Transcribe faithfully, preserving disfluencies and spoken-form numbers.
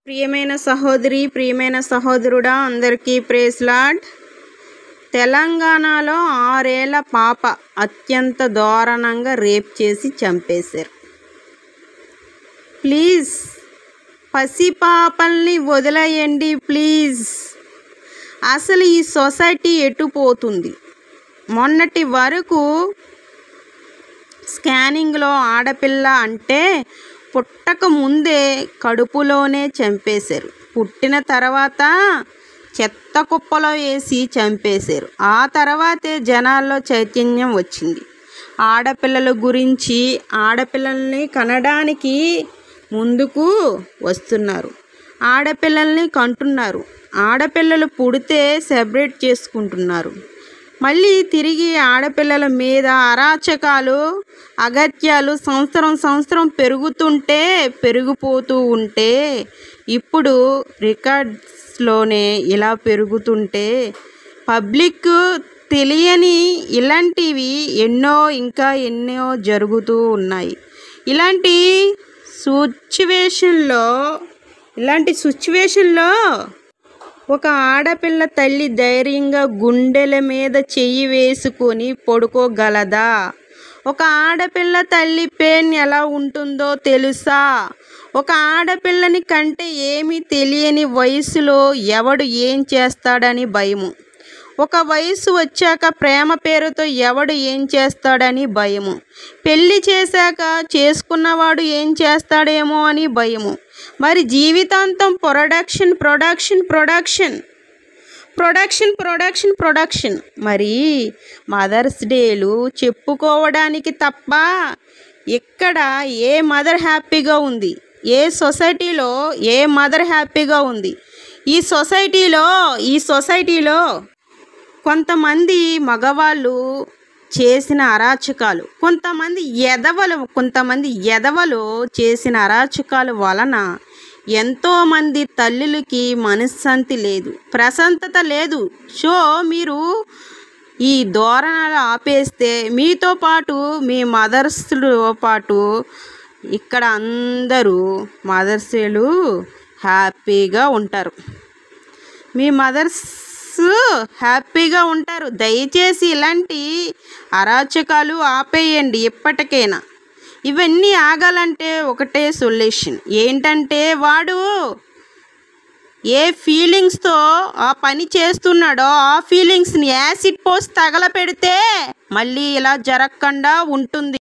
ప్రియమైన సహోదరి ప్రియమైన సహోదరుడా అందరికీ ప్రైజ్ లార్డ్. తెలంగాణలో ఆరేళ్ల పాప అత్యంత దారుణంగా రేప్ చేసి చంపేశారు. ప్లీజ్ పసిపాపల్ని వదిలేయండి ప్లీజ్. అసలు ఈ సొసైటీ ఎటు పోతుంది? మొన్నటి వరకు స్కానింగ్లో ఆడపిల్ల అంటే పుట్టక ముందే కడుపులోనే చంపేశారు. పుట్టిన తర్వాత చెత్త కుప్పలో వేసి చంపేశారు. ఆ తర్వాతే జనాల్లో చైతన్యం వచ్చింది. ఆడపిల్లల గురించి ఆడపిల్లల్ని కనడానికి ముందుకు వస్తున్నారు. ఆడపిల్లల్ని కంటున్నారు. ఆడపిల్లలు పుడితే సెపరేట్ చేసుకుంటున్నారు. మళ్ళీ తిరిగి ఆడపిల్లల మీద అరాచకాలు అగత్యాలు సంవత్సరం సంవత్సరం పెరుగుతుంటే పెరిగిపోతూ ఉంటే ఇప్పుడు రికార్డ్స్లోనే ఇలా పెరుగుతుంటే పబ్లిక్ తెలియని ఇలాంటివి ఎన్నో ఇంకా ఎన్నో జరుగుతూ ఉన్నాయి. ఇలాంటి సిచ్యువేషన్లో ఇలాంటి సిచ్యువేషన్లో ఒక ఆడపిల్ల తల్లి ధైర్యంగా గుండెల మీద చెయ్యి వేసుకొని పడుకోగలదా? ఒక ఆడపిల్ల తల్లి పెయిన్ ఎలా ఉంటుందో తెలుసా? ఒక ఆడపిల్లని కంటే ఏమీ తెలియని వయసులో ఎవడు ఏం చేస్తాడని భయము. ఒక వయసు వచ్చాక ప్రేమ పేరుతో ఎవడు ఏం చేస్తాడని భయము. పెళ్ళి చేశాక చేసుకున్నవాడు ఏం చేస్తాడేమో అని భయము. మరి జీవితాంతం production production production production production production మరి మదర్స్ డేలు చెప్పుకోవడానికి తప్ప ఇక్కడ ఏ మదర్ హ్యాపీగా ఉంది? ఏ సొసైటీలో ఏ మదర్ హ్యాపీగా ఉంది? ఈ సొసైటీలో ఈ సొసైటీలో కొంతమంది మగవాళ్ళు చేసిన అరాచకాలు, కొంతమంది ఎదవలు కొంతమంది ఎదవలు చేసిన అరాచకాల వలన ఎంతోమంది తల్లులకి మనశ్శాంతి లేదు, ప్రశాంతత లేదు. సో మీరు ఈ ధోరణలు ఆపేస్తే మీతో పాటు మీ మదర్స్తో పాటు ఇక్కడ అందరూ మదర్స్లు హ్యాపీగా ఉంటారు. మీ మదర్స్ హ్యాపీగా ఉంటారు. దయచేసి ఇలాంటి అరాచకాలు ఆపేయండి ఎప్పటికైనా. ఇవన్నీ ఆగాలంటే ఒకటే సొల్యూషన్ ఏంటంటే వాడు ఏ ఫీలింగ్స్తో ఆ పని చేస్తున్నాడో ఆ ఫీలింగ్స్ని యాసిడ్ పోసి తగలపెడితే మళ్ళీ ఇలా జరగకుండా ఉంటుంది.